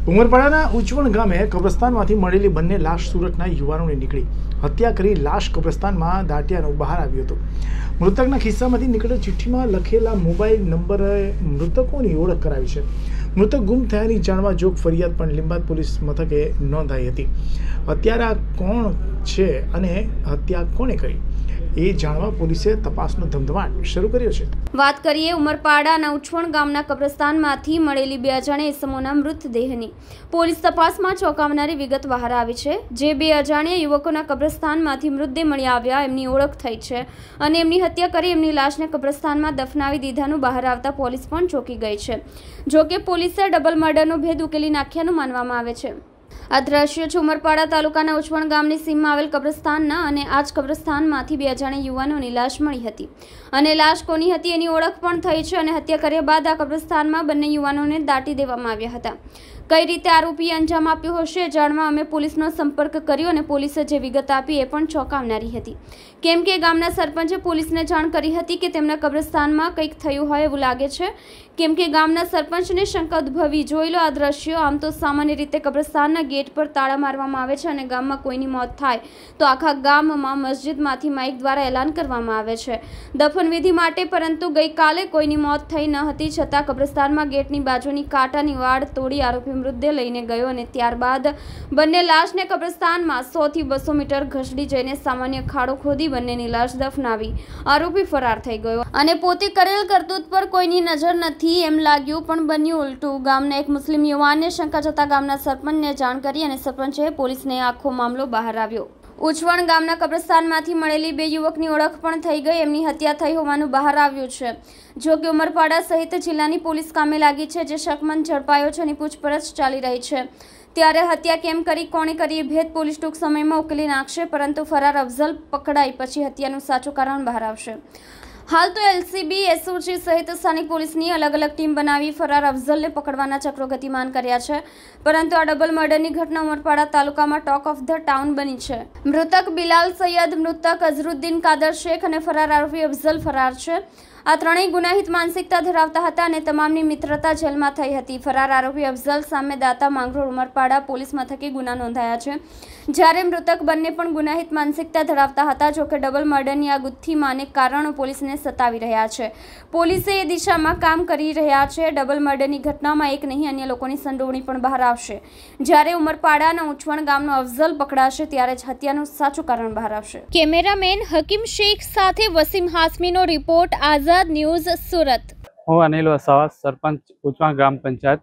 ઉમરપાડાના ઉચવણ ગામે કબ્રસ્તાનમાંથી મળેલી બંને લાશ સુરતના યુવાનોને નીકળી હત્યા કરી લાશ કબ્રસ્તાનમાં દાટ્યાનું બહાર આવ્યું હતું। મૃતકના ખિસ્સામાંથી નીકળેલ ચિઠ્ઠીમાં લખેલા મોબાઈલ નંબરે મૃતકોની ઓળખ કરાવી છે। મૃતક ગુમ થયાની જાણવા જોગ ફરિયાદ પણ લીંબાદ પોલીસ મથકે નોંધાઈ હતી। અત્યારે આ કોણ છે અને હત્યા કોણે કરી એ જાણવા પોલીસે તપાસનો ધમધમાટ શરૂ કર્યો છે। વાત કરીએ ઉમરપાડાના ઉચવણ ગામના કબ્રસ્તાનમાંથી મળેલી 2 અજાણ્યા ઇસમોના મૃતદેહની પોલીસ તપાસમાં ચોંકાવનારી વિગત બહાર આવી છે। જે 2 અજાણ્યા યુવકોના કબ્રસ્તાનમાંથી મૃતદેહ મળી આવ્યા એમની ઓળખ થઈ છે અને એમની હત્યા કરી એમની લાશને કબ્રસ્તાનમાં દફનાવી દીધાનું બહાર આવતા પોલીસ પણ ચોંકી ગઈ છે। જોકે પોલીસે ડબલ મર્ડરનો ભેદ ઉકેલી નાખ્યાનું માનવામાં આવે છે। આ દ્રશ્ય છે ઉમરપાડા તાલુકાના ઉચવણ ગામની સીમમાં આવેલ કબ્રસ્તાનના અને આ જ કબ્રસ્તાનમાંથી 2 અજાણ્યા યુવાનોની લાશ મળી હતી અને લાશ કોની હતી એની ઓળખ પણ થઈ છે અને હત્યા કર્યા બાદ આ કબ્રસ્તાનમાં બંને યુવાનોને દાટી દેવામાં આવ્યા હતા। કઈ રીતે આરોપીએ અંજામ આપ્યો હશે જાણવા અમે પોલીસનો સંપર્ક કર્યો અને પોલીસે જે વિગત આપી એ પણ ચોંકાવનારી હતી, કેમ કે ગામના સરપંચે પોલીસને જાણ કરી હતી કે તેમના કબ્રસ્તાનમાં કંઈક થયું હોય એવું લાગે છે, કેમ કે ગામના સરપંચને શંકા ઉદ્ભવી। જોઈ લો આ દ્રશ્યો। આમ તો સામાન્ય રીતે કબ્રસ્તાનના ગેટ પર તાળા મારવામાં આવે છે અને ગામમાં કોઈની મોત થાય તો આખા ગામમાં મસ્જિદમાંથી માઇક દ્વારા એલાન કરવામાં આવે છે દફનવિધિ માટે, પરંતુ ગઈકાલે કોઈની મોત થઈ ન હતી છતાં કબ્રસ્તાનમાં ગેટની બાજુની કાંટાની વાડ તોડી આરોપી મૃતદેહ લઈને ગયો અને ત્યારબાદ બંને લાશને કબ્રસ્તાનમાં 100 થી 200 મીટર ઘસડી જઈને સામાન્ય ખાડો ખોદી બંનેની લાશ દફનાવી આરોપી ફરાર થઈ ગયો અને પોતે કરેલ કરતૂત પર કોઈની નજર નથી એમ લાગ્યું, પણ બન્યું ઉલટું। ગામના એક મુસ્લિમ યુવાનને શંકા જતા ગામના સરપંચને જાણ કરી અને સરપંચે પોલીસને આખો મામલો બહાર આવ્યો। ઉચવણ ગામના કબ્રસ્તાનમાંથી મળેલી 2 યુવકની ઓળખ પણ થઈ ગઈ, એમની હત્યા થઈ હોવાનું બહાર આવ્યું છે। જો કે ઉમરપાડા સહિત જિલ્લાની પોલીસ કામે લાગી છે, જે શકમંદ ઝડપાયો છે અને પૂછપરછ ચાલી રહી છે। ત્યારે હત્યા કેમ કરી, કોણે કરી એ ભેદ પોલીસ ટૂંક સમયમાં ઉકેલી નાખશે, પરંતુ ફરાર અફઝલ પકડાય પછી હત્યાનું સાચું કારણ બહાર આવશે। હાલ તો એલસીબી, એસઓજી સહિત સ્થાનિક પોલીસની અલગ અલગ ટીમ બનાવી ફરાર અફઝલને પકડવાના ચક્રો ગતિમાન કર્યા છે, પરંતુ આ ડબલ મર્ડરની ઘટના ઉમરપાડા તાલુકામાં ટોક ઓફ ધ ટાઉન બની છે। મૃતક બિલાલ સૈયદ, મૃતક અઝરુદ્દીન કાદર શેખ અને ફરાર આરોપી અફઝલ ફરાર છે। આ ત્રણેય ગુનાહિત માનસિકતા ધરાવતા હતા અને તમામની મિત્રતા જેલમાં થઈ હતી। ફરાર આરોપી અફઝલ સામે દાતા માંગરોળ ઉમરપાડા પોલીસ મથકે ગુના નોંધાયા છે, જ્યારે મૃતક બંને પણ ગુનાહિત માનસિકતા ધરાવતા હતા। જોકે ડબલ મર્ડરની આ ગુથ્થીમાં અનેક કારણો પોલીસને સતાવી રહ્યા છે। પોલીસે એ દિશામાં કામ કરી રહ્યા છે। ડબલ મર્ડરની ઘટનામાં એક નહીં અન્ય લોકોની સંડોવણી પણ બહાર આવશે। જ્યારે ઉમરપાડાના ઉચવણ ગામનો અફઝલ પકડાશે ત્યારે જ હત્યાનું સાચું કારણ બહાર આવશે। કેમેરામેન હકીમ શેખ સાથે વસીમ હાસમીનો રિપોર્ટ, આઝાદ ન્યૂઝ, સુરત। હું અનિલ વસાવા, સરપંચ ઉચવણ ગ્રામ પંચાયત।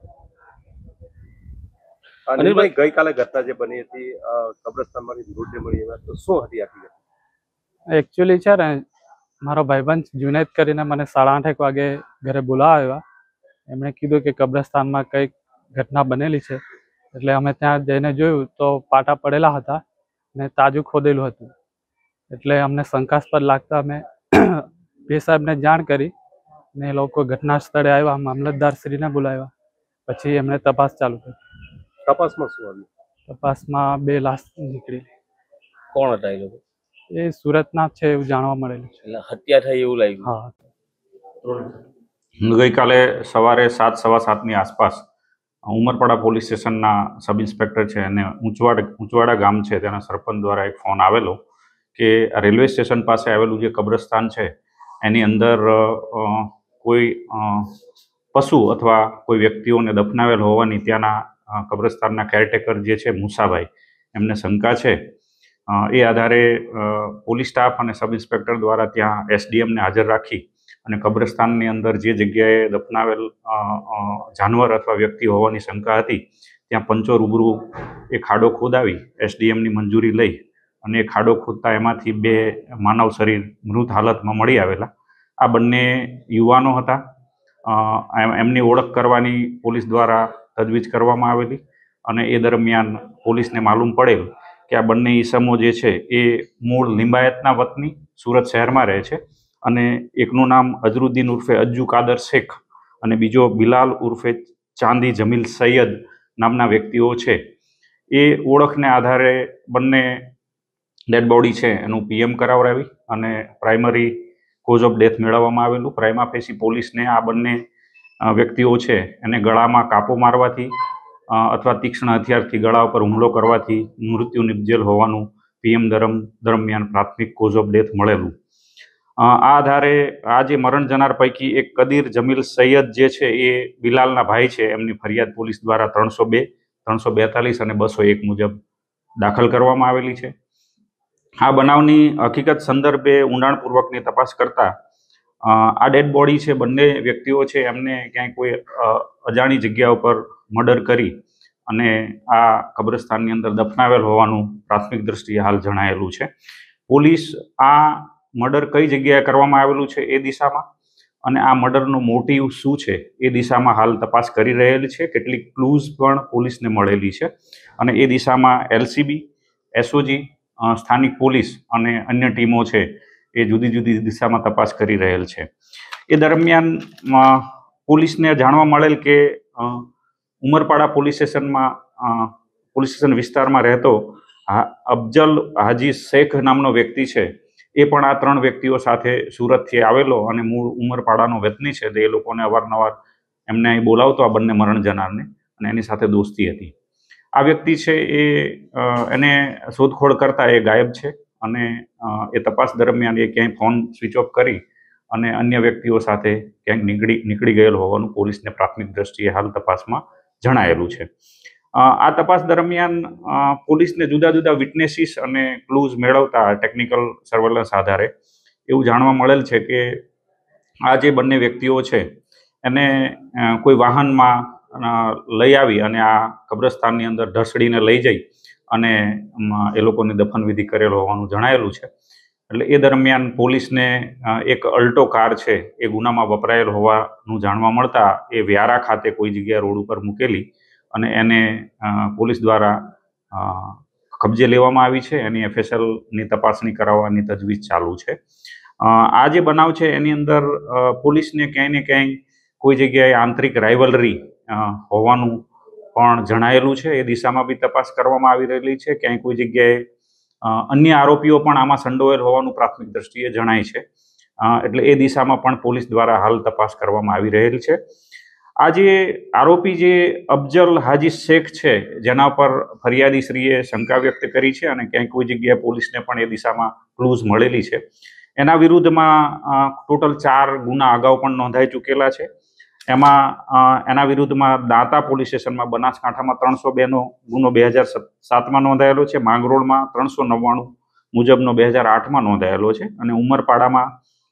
અનિલભાઈ, ગઈકાલે ઘટના જે બની હતી કબ્રસ્તાનમાંથી મૃતદેહ મળી આવ્યા, તો શું હતી આખી? એકચ્યુઅલી છે ને, મારો ભાઈબંધ જુનેદ કરીને મને 8:30 વાગે ઘરે બોલાવ્યા। એમણે કીધું કે કબ્રસ્તાનમાં કંઈક ઘટના બનેલી છે, એટલે અમે ત્યાં જઈને જોયું તો પાટા પડેલા હતા ને તાજું ખોદેલું હતું, એટલે અમને શંકાસ્પદ લાગતા અમે પીએ સાહેબને જાણ કરી ને એ લોકો ઘટના સ્થળે આવ્યા, મામલતદારશ્રીને બોલાવ્યા, પછી એમણે તપાસ ચાલુ કરી। તપાસમાં શું આવ્યું? તપાસમાં 2 લાશ નીકળી। કોણ હતા એ લોકો? એ સુરતના છે એવું જાણવા મળેલું છે। એટલે હત્યા થઈ એવું લાગ્યું? હા। ગઈકાલે સવારે 7, સવા 7ની આસપાસ ઉમરપાડા પોલીસ સ્ટેશનના સબ ઇન્સ્પેક્ટર છે અને ઉંચવાડા ગામ છે તેના સરપંચ દ્વારા એક ફોન આવેલો કે રેલવે સ્ટેશન પાસે આવેલું જે કબ્રસ્તાન છે એની અંદર કોઈ પશુ અથવા કોઈ વ્યક્તિઓને દફનાવેલ હોવાની ત્યાંના કબ્રસ્તાનના કેરટેકર જે છે મુસાભાઈ, એમને શંકા છે। એ આધારે પોલીસ સ્ટાફ અને સબ ઇન્સ્પેક્ટર દ્વારા ત્યાં એસડીએમને હાજર રાખી અને કબ્રસ્તાનની અંદર જે જગ્યાએ દફનાવેલ જાનવર અથવા વ્યક્તિ હોવાની શંકા હતી ત્યાં પંચો રૂબરૂ એ ખાડો ખોદાવી એસડીએમની મંજૂરી લઈ અને એ ખાડો ખોદતા એમાંથી 2 માનવ શરીર મૃત હાલતમાં મળી આવેલા। આ બંને યુવાનો હતા। એમની ઓળખ કરવાની પોલીસ દ્વારા તજવીજ કરવામાં આવેલી અને એ દરમિયાન પોલીસને માલુમ પડેલ કે આ બંને ઈસમો જે છે એ મૂળ લિંબાયતના વતની સુરત શહેરમાં રહે છે અને એકનું નામ અઝરુદ્દીન ઉર્ફે અજ્જુ કાદર શેખ અને બીજો બિલાલ ઉર્ફે ચાંદી જમીલ સૈયદ નામના વ્યક્તિઓ છે। એ ઓળખને આધારે બંને ડેડ બોડી છે એનું પીએમ કરાવરાવી અને પ્રાઇમરી કોઝ ઓફ ડેથ મેળવવામાં આવેલું। પ્રાઇમા ફેસી પોલીસને આ બંને વ્યક્તિઓ છે એને ગળામાં કાપો મારવાથી અથવા તીક્ષ્ણ હથિયારથી ગળા ઉપર હુમલો કરવાથી મૃત્યુ નિપજેલ હોવાનું પીએમ દરમિયાન પ્રાથમિક કોઝ ઓફ ડેથ મળેલું. આ આધારે આ જે મરણ જનાર પૈકી એક કદીર જમીલ સૈયદ જે છે એ બિલાલના ભાઈ છે. એમની ફરિયાદ પોલીસ દ્વારા 302, 342 અને 201 મુજબ દાખલ કરવામાં આવેલી છે. આ બનાવની હકીકત સંદર્ભે ઊંડાણપૂર્વકની તપાસ કરતા આ ડેડ બોડી છે, બંને વ્યક્તિઓ છે, એમને ક્યાંય કોઈ અજાણી જગ્યા ઉપર મર્ડર કરી અને આ કબ્રસ્તાનની અંદર દફનાવેલ હોવાનું પ્રાથમિક દ્રષ્ટિએ હાલ જણાયેલું છે. પોલીસ આ મર્ડર કઈ જગ્યાએ કરવામાં આવેલું છે એ દિશામાં અને આ મર્ડરનો મોટિવ શું છે એ દિશામાં હાલ તપાસ કરી રહેલી છે. કેટલીક ક્લૂઝ પણ પોલીસને મળેલી છે અને એ દિશામાં એલસીબી, એસઓજી, સ્થાનિક પોલીસ અને અન્ય ટીમો છે એ જુદી જુદી દિશામાં તપાસ કરી રહેલ છે. એ દરમિયાન પોલીસને જાણવા મળેલ કે ઉમરપાડા પોલીસ સ્ટેશન વિસ્તારમાં રહેતો અફજલ હાજી શેખ નામનો વ્યક્તિ છે એ પણ આ 3 વ્યક્તિઓ સાથે સુરતથી આવેલો અને મૂળ ઉમરપાડાનો વતની છે. તો એ લોકોને અવારનવાર એમને અહીં બોલાવતો આ બંને મરણ જનારને અને એની સાથે દોસ્તી હતી. આ વ્યક્તિ છે એને શોધખોળ કરતા એ ગાયબ છે અને એ તપાસ દરમિયાન એ ક્યાંય ફોન સ્વિચ ઓફ કરી અને અન્ય વ્યક્તિઓ સાથે ક્યાંક નીકળી ગયેલ હોવાનું પોલીસને પ્રાથમિક દ્રષ્ટિએ હાલ તપાસમાં જણાયેલું છે. આ તપાસ દરમિયાન પોલીસને જુદા જુદા વિટનેસીસ અને ક્લૂઝ મેળવતા ટેકનિકલ સર્વેલન્સ આધારે એવું જાણવા મળેલ છે કે આ જે બંને વ્યક્તિઓ છે એને કોઈ વાહનમાં લઈ આવી અને આ કબ્રસ્તાનની અંદર ઢસડીને લઈ જઈ અને એ લોકોની દફનવિધિ કરેલ હોવાનું જણાયેલું છે. એટલે એ દરમિયાન પોલીસને એક અલ્ટો કાર છે એ ગુનામાં વપરાયેલ હોવાનું જાણવા મળતા એ વ્યારા ખાતે કોઈ જગ્યાએ રોડ ઉપર મૂકેલી અને એને પોલીસ દ્વારા કબજે લેવામાં આવી છે. એની એફએસએલની તપાસણી કરાવવાની તજવીજ ચાલુ છે. આ જે બનાવ છે એની અંદર પોલીસને ક્યાંય ને ક્યાંય કોઈ જગ્યાએ આંતરિક રાઇવલરી હોવાનું પણ જણાયેલું છે. એ દિશામાં બી તપાસ કરવામાં આવી રહેલી છે. ક્યાંય કોઈ જગ્યાએ અન્ય આરોપીઓ પણ આમાં સંડોવાયેલ હોવાનું પ્રાથમિક દ્રષ્ટિએ જણાય છે. એટલે એ દિશામાં પણ પોલીસ દ્વારા હાલ તપાસ કરવામાં આવી રહેલ છે. આ જે આરોપી જે અફજલ હાજી શેખ છે જેના પર ફરિયાદીશ્રીએ શંકા વ્યક્ત કરી છે અને ક્યાંય કોઈ જગ્યાએ પોલીસને પણ એ દિશામાં ક્લૂઝ મળેલી છે, એના વિરુદ્ધમાં ટોટલ 4 ગુના અગાઉ પણ નોંધાઈ ચૂકેલા છે. એમાં એના વિરુદ્ધમાં દાંતા પોલીસ સ્ટેશનમાં બનાસકાંઠામાં 302નો ગુનો 2007માં નોંધાયેલો છે, માંગરોળમાં 399 મુજબનો 2008માં નોંધાયેલો છે અને ઉમરપાડામાં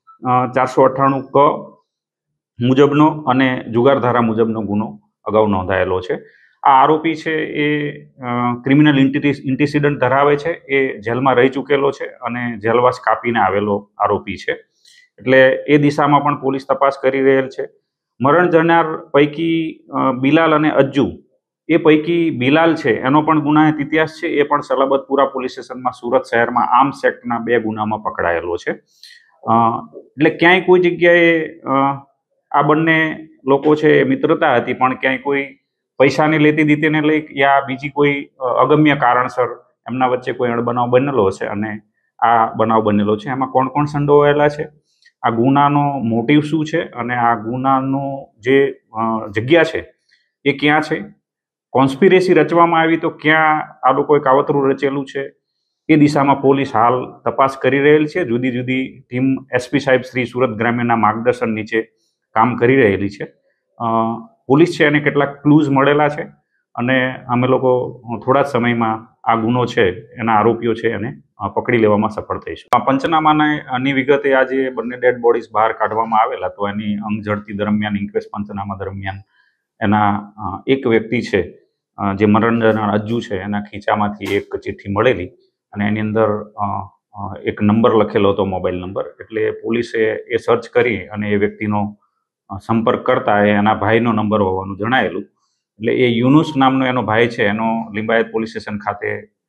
498 ક મુજબનો અને જુગારધારા મુજબનો ગુનો અગાઉ નોંધાયેલો છે. આ આરોપી છે એ ક્રિમિનલ ઇન્ટિસિડન્ટ ધરાવે છે, એ જેલમાં રહી ચૂકેલો છે અને જેલવાસ કાપીને આવેલો આરોપી છે. એટલે એ દિશામાં પણ પોલીસ તપાસ કરી રહેલ છે. મરણ જનાર પૈકી બિલાલ અને અજ્જુ, એ પૈકી બિલાલ છે એનો પણ ગુનાહિત ઇતિહાસ છે. એ પણ સલાબતપુરા પોલીસ સ્ટેશનમાં સુરત શહેરમાં આર્મ્સ એક્ટના 2 ગુનામાં પકડાયેલો છે. એટલે ક્યાંય કોઈ જગ્યાએ આ બંને લોકો છે મિત્રતા હતી પણ ક્યાંય કોઈ પૈસાની લેતી દીતીને લઈ યા બીજી કોઈ અગમ્ય કારણસર એમના વચ્ચે કોઈ અણબનાવ બનેલો હશે અને આ બનાવ બનેલો છે. એમાં કોણ કોણ સંડોવાયેલા છે, આ ગુનાનો મોટિવ શું છે અને આ ગુનાનો જે જગ્યા છે એ ક્યાં છે, કોન્સ્પિરેસી રચવામાં આવી તો ક્યાં આ લોકોએ કાવતરું રચેલું છે, એ દિશામાં પોલીસ હાલ તપાસ કરી રહેલ છે. જુદી જુદી ટીમ એસપી સાહેબ શ્રી સુરત ગ્રામ્યના માર્ગદર્શન નીચે કામ કરી રહેલી છે. પોલીસ છે એને કેટલાક ક્લૂઝ મળેલા છે અને અમે લોકો થોડા જ સમયમાં આ ગુનો છે એના આરોપીઓ છે એને પકડી લેવામાં સફળ થઈશું. પંચનામાની વિગતે આજે બંને ડેડ બોડીઝ બહાર કાઢવામાં આવેલા તો એની અંગ ઝડતી દરમિયાન ઇન્ક્વેસ્ટ પંચનામા દરમિયાન એના એક વ્યક્તિ છે જે મરણ જનાર અજ્જુ છે એના ખીચામાંથી એક ચિઠ્ઠી મળેલી અને એની અંદર એક નંબર લખેલો હતો, મોબાઈલ નંબર. એટલે પોલીસે એ સર્ચ કરી અને એ વ્યક્તિનો સંપર્ક કરતા એના ભાઈનો નંબર હોવાનું જણાયેલું. એટલે એ યુનુસ નામનો એનો ભાઈ છે, એનો લિંબાયત પોલીસ સ્ટેશન ખાતે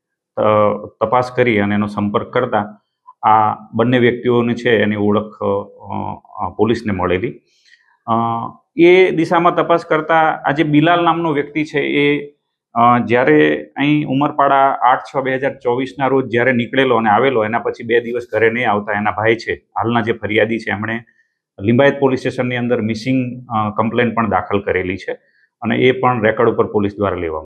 તપાસ કરી અને એનો સંપર્ક કરતા આ બંને વ્યક્તિઓની છે એની ઓળખ પોલીસને મળેલી. એ દિશામાં તપાસ કરતા આ જે બિલાલ નામનો વ્યક્તિ છે એ જ્યારે અહીં ઉમરપાડા 8/6/2024ના રોજ જ્યારે નીકળેલો અને આવેલો, એના પછી 2 દિવસ ઘરે નહીં આવતા એના ભાઈ છે હાલના જે ફરિયાદી છે એમણે લિંબાયત પોલીસ સ્ટેશનની અંદર મિસિંગ કમ્પ્લેન પણ દાખલ કરેલી છે અને એ પણ રેકર્ડ ઉપર પોલીસ દ્વારા લેવામાં